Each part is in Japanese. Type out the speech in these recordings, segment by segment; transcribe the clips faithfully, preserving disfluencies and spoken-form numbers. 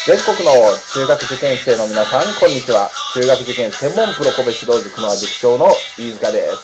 全国の中学受験生の皆さん、こんにちは。中学受験専門プロ個別指導塾の塾長の飯塚です。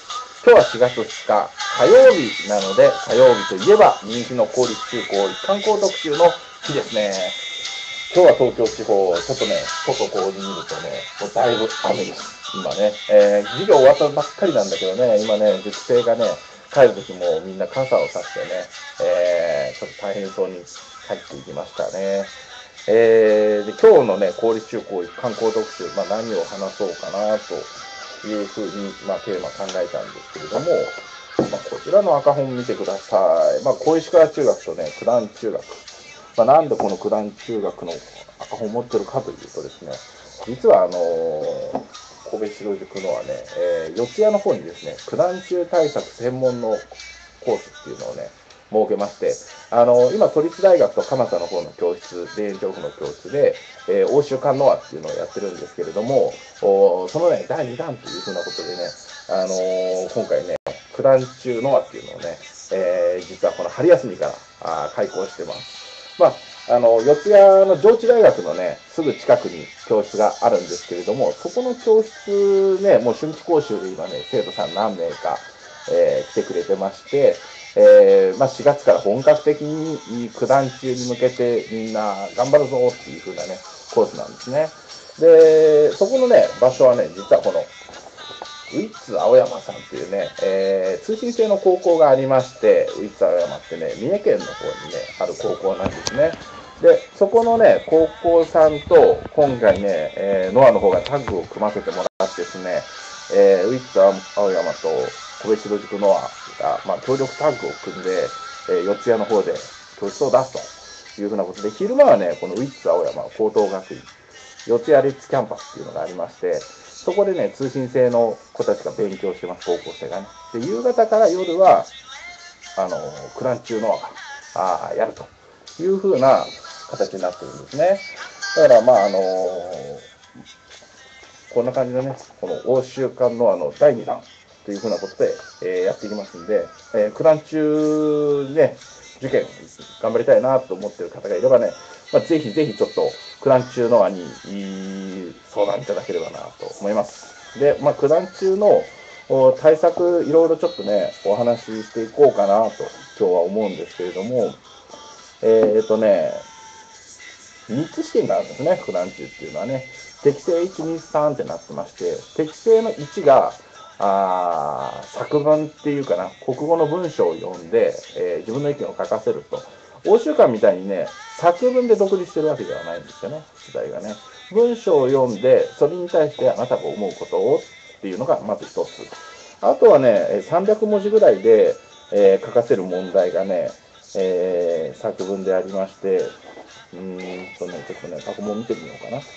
今日はしがつふつか火曜日なので、火曜日といえば人気の公立中高一貫校特集の日ですね。今日は東京地方、ちょっとね、外こうに見るとね、もうだいぶ雨です。今ね、えー、授業終わったばっかりなんだけどね、今ね、塾生がね、帰るときもみんな傘を差してね、えー、ちょっと大変そうに帰っていきましたね。えー、で今日のね、公立中高一貫校特集、まあ、何を話そうかなというふうに、まあ、テーマ考えたんですけれども、まあ、こちらの赤本見てください。まあ、小石川中学とね、九段中学。まあ、なんでこの九段中学の赤本を持ってるかというとですね、実はあのー、神戸指導塾のはね、えー、四谷の方にですね、九段中対策専門のコースっていうのをね、設けまして、あの今、都立大学と蒲田の方の教室、田園調布の教室で、えー、欧州館ノアっていうのをやってるんですけれども、おそのね、だいにだんというふうなことでね、あのー、今回ね、九段中ノアっていうのをね、えー、実はこの春休みからあ開講してます。まああの四谷の上智大学のね、すぐ近くに教室があるんですけれども、そこの教室ね、もう春季講習で今ね、生徒さん何名か、えー、来てくれてまして、えーまあ、しがつから本格的に九段中に向けてみんな頑張るぞっていう風なね、コースなんですね。で、そこのね、場所はね、実はこの、ウィッツ青山さんっていうね、えー、通信制の高校がありまして、ウィッツ青山ってね、三重県の方にね、ある高校なんですね。で、そこのね、高校さんと、今回ね、えー、ノアの方がタッグを組ませてもらってですね、えー、ウィッツ青山と個別指導塾ノアが、まあ、協力タッグを組んで、えー、四谷の方で教室を出すというふうなことで、昼間はね、このウィッツ青山高等学院、四谷レッツキャンパスっていうのがありまして、そこでね、通信制の子たちが勉強してます、高校生がね。で、夕方から夜は、あの、クラン中ノアがやるというふうな形になってるんですね。だから、まあ、あのー、こんな感じでね、この欧州館ノアのだいにだんというふうなことで、えー、やっていきますんで、えー、クラン中ね、受験頑張りたいなと思ってる方がいればね、まあ、ぜひぜひちょっとクラン中ノアに相談いただければなと思います。で、まあ、クラン中の対策いろいろちょっとね、お話ししていこうかなと今日は思うんですけれども、えっ、ー、とね、みっつ試験があるんですね、クラン中っていうのはね。適正いち、に、さんってなってまして、適正のいちが、あ作文っていうかな、国語の文章を読んで、えー、自分の意見を書かせると。欧州館みたいにね、作文で独立してるわけではないんですよね、出題がね。文章を読んで、それに対してあなたが思うことをっていうのがまず一つ。あとはね、さんびゃくもじぐらいで、えー、書かせる問題がね、えー、作文でありまして、うーんとね、ちょっとね、過去問見てみようかな。うん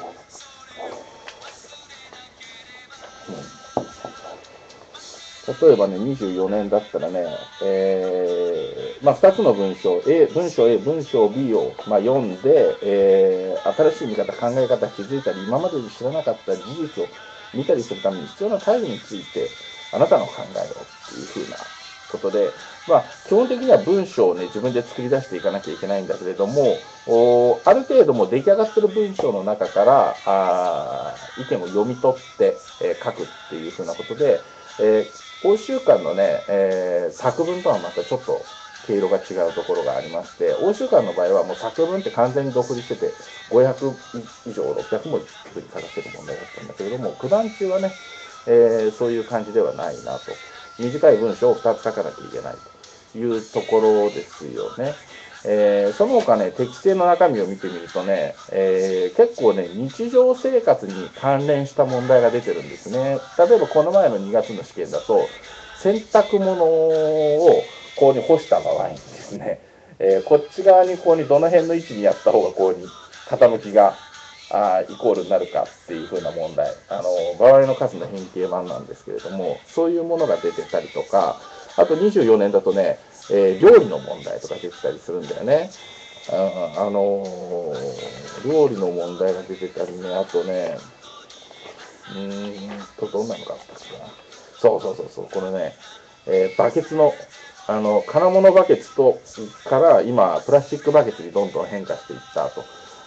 、例えばね、にじゅうよねんだったらね、えーまあ、ふたつの文章、A、文章 A、文章 B を、まあ、読んで、えー、新しい見方、考え方、気づいたり、今までに知らなかった事実を見たりするために必要な態度について、あなたの考えをっていうふうなことで、まあ、基本的には文章をね、自分で作り出していかなきゃいけないんだけれども、おある程度も出来上がってる文章の中からあ意見を読み取って、えー、書くっていうふうなことで、えー、欧州館のね、えー、作文とはまたちょっと毛色が違うところがありまして、欧州館の場合はもう作文って完全に独立してて、ごひゃくいじょう、ろっぴゃくもじっていうふうに書かせる問題だったんだけれども、九段中はね、えー、そういう感じではないなと。短い文章をふたつ書かなきゃいけないというところですよね。えー、その他ね、適正の中身を見てみるとね、えー、結構ね、日常生活に関連した問題が出てるんですね。例えばこの前のにがつの試験だと、洗濯物をこうに干した場合にですね、えー、こっち側にこうにどの辺の位置にやった方がこうに傾きがあイコールになるかっていう風な問題、あの場合の数の変形版なんですけれども、そういうものが出てたりとか、あとにじゅうよねんだとね、えー、料理の問題とか出てたりするんだよね。あ、あのー、料理の問題が出てたりね、あとね、うーんと、どんなのがあったっけな。そうそうそうそう、これね、えー、バケツの、あの、金物バケツと、から今、プラスチックバケツにどんどん変化していったと。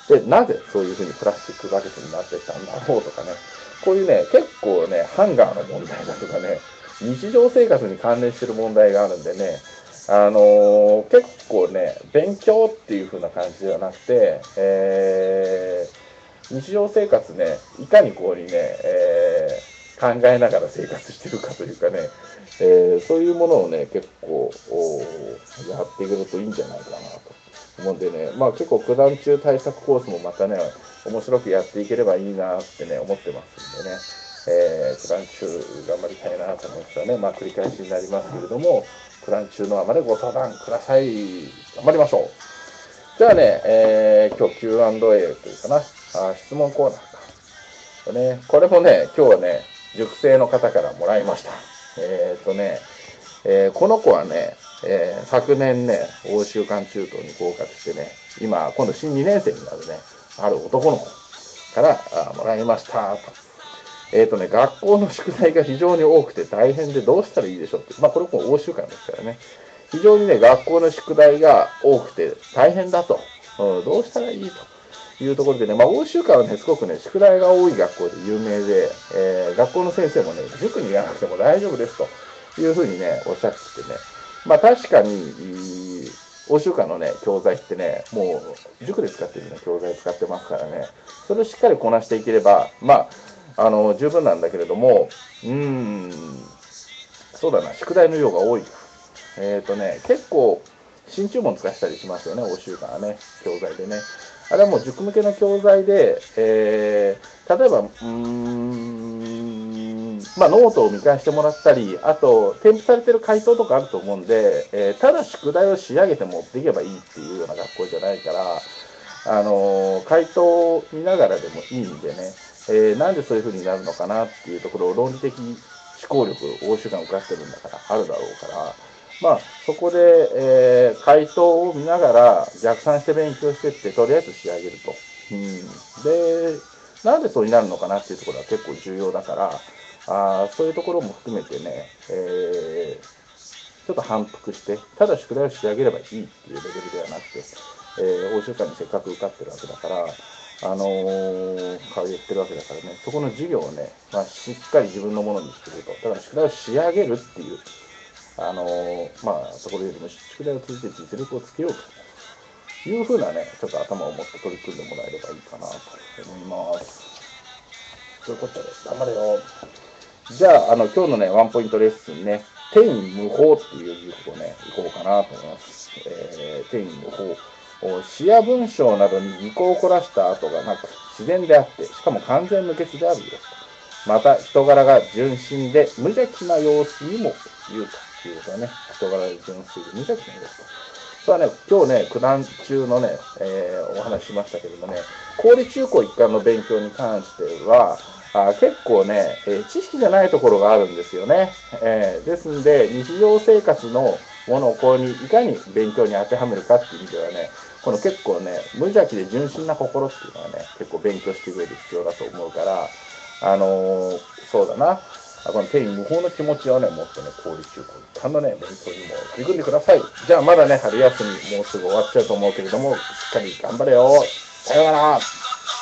で、なぜそういうふうにプラスチックバケツになってきたんだろうとかね、こういうね、結構ね、ハンガーの問題だとかね、日常生活に関連してる問題があるんでね、あのー、結構ね、勉強っていう風な感じではなくて、えー、日常生活ね、いかにこうにね、えー、考えながら生活してるかというかね、えー、そういうものをね、結構やっていけるといいんじゃないかなと思うんでね、まあ結構九段中対策コースもまたね、面白くやっていければいいなってね、思ってますんでね、えー、九段中頑張りたいなと思ってたね、まあ繰り返しになりますけれども、九段中のあまでご相談ください。頑張りましょう。じゃあね、えー、今日 キューアンドエー というかな、あ質問コーナーか、ね。これもね、今日はね、塾生の方からもらいました。えっ、ー、とね、えー、この子はね、えー、昨年ね、欧州間中等に合格してね、今、今度新にねん生になるね、ある男の子からあもらいましたと。えっ、ー、とね、学校の宿題が非常に多くて大変でどうしたらいいでしょうって。まあ、これも欧州間ですからね。非常にね、学校の宿題が多くて大変だと。うん、どうしたらいいというところでね、まあ、欧州間はね、すごくね、宿題が多い学校で有名で、えー、学校の先生もね、塾に行かなくても大丈夫ですというふうにね、おっしゃっててね、まあ、確かに、欧州間のね、教材ってね、もう塾で使ってるね、教材使ってますからね、それをしっかりこなしていければ、まあ、あの、十分なんだけれども、うーん、そうだな、宿題の量が多い。えっ、ー、とね、結構、新注文使したりしますよね、欧州間はね、教材でね。あれはもう塾向けの教材で、えー、例えば、うーん、まあ、ノートを見返してもらったり、あと、添付されてる回答とかあると思うんで、えー、ただ宿題を仕上げて持っていけばいいっていうような学校じゃないから、あのー、回答を見ながらでもいいんでね、えー、なんでそういう風になるのかなっていうところを論理的思考力、欧州間受かってるんだから、あるだろうから、まあ、そこで、えー、回答を見ながら逆算して勉強していって、とりあえず仕上げると。うん、で、なんでそうになるのかなっていうところは結構重要だから、あそういうところも含めてね、えー、ちょっと反復して、ただ宿題を仕上げればいいっていうレベルではなくて、えー、欧州間にせっかく受かってるわけだから、あのー、顔言ってるわけだからね、そこの授業をね、まあ、しっかり自分のものにすると。だから宿題を仕上げるっていう、あのー、まあ、ところよりも宿題を通じて実力をつけようというふうなね、ちょっと頭を持って取り組んでもらえればいいかなと思います。ということで、頑張れよ。じゃあ、あの、今日のね、ワンポイントレッスンね、天無法っていう塾をね、行こうかなと思います。えー、天無法。詩や文章などに技巧を凝らした跡がなく、自然であって、しかも完全無欠であるよと。また、人柄が純真で無邪気な様子にも言うということはね、人柄が純粋で無邪気な様子と。それはね、今日ね、九段中のね、えー、お話ししましたけれどもね、公立中高一貫の勉強に関しては、あ結構ね、えー、知識じゃないところがあるんですよね。えー、ですんで、日常生活のものをこうにいかに勉強に当てはめるかっていう意味ではね、この結構ね、無邪気で純真な心っていうのはね、結構勉強していく上で必要だと思うから、あのー、そうだな。この天意無法の気持ちをね、持ってね、公立中高一貫のね、勉強にも取り組んでください。じゃあまだね、春休みもうすぐ終わっちゃうと思うけれども、しっかり頑張れよ。さようなら。